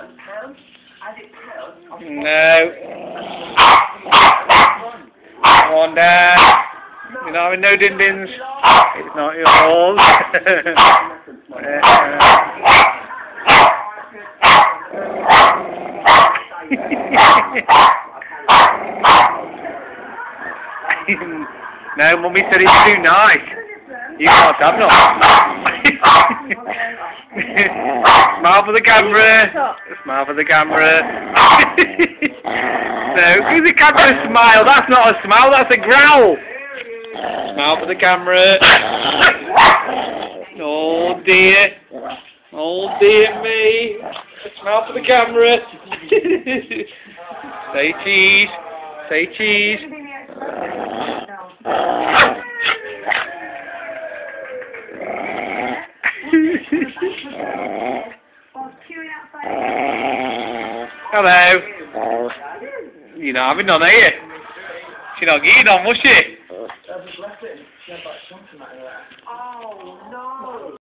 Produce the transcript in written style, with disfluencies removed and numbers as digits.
No. Come on, Dad. You're not having no din-dins. It's not yours. No, Mummy said it's too nice. You can't have none. Smile for the camera. Smile for the camera. No, give the camera a smile. That's not a smile, that's a growl. Smile for the camera. Oh dear. Oh dear me. Smile for the camera. Say cheese. Say cheese. Hello. You're not having none, are you? She's not getting on, was she?